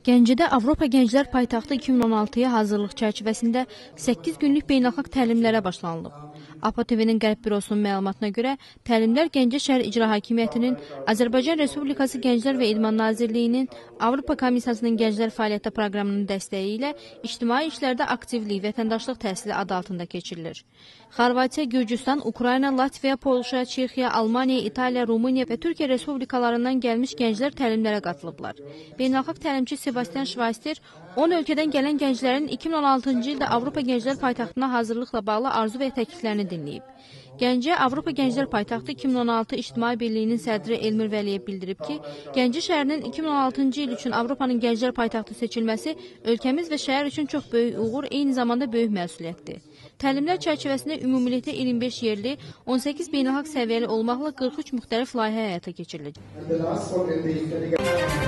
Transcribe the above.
Gəncədə Avropa Gənclər Paytaxtı 2016-ya hazırlıq çərçivəsində 8 günlük beynəlxalq təlimlərə başlanılıb. APA-TV'nin Qərb Bürosunun məlumatına görə, təlimlər Gəncə şəhər İcra Hakimiyyətinin, Azərbaycan Respublikası Gənclər və İdman Nazirliyinin, Avropa Komissiyasının Gənclər Fəaliyyəti Proqramının dəstəyi ilə İctimai İşlərdə Aktivlik, Vətəndaşlıq Təhsili adı altında keçirilir. Xorvatiya, Gürcüstan, Ukrayna, Latviya, Polşa, Çexiya, Almaniya, İtaliya, Rumıniya və Türkiyə Respublikalarından gəlmiş gənclər təlimlərə qatılıblar. Beynəlxalq təlimçi Sebastian Schweister 10 ölkədən gələn gənclərin 2016-cı ildə Avropa Gənclər Paytaxtına hazırlıqla bağlı arzu və təkliflərini dinləyib. Gəncə Avropa Gənclər Paytaxtı 2016 İctimai Birliyinin sədri Elmir Vəliyev bildirib ki, Gəncə şəhərinin 2016-cı il üçün Avropanın Gənclər Paytaxtı seçilməsi ölkəmiz və şəhər üçün çox böyük uğur, eyni zamanda böyük məsuliyyətdir. Təlimlər çərçivəsində ümumilikdə 25 yerli, 18 beynəlxalq səviyyəli olmaqla 43 müxtəlif layihə həyata keçiriləcək.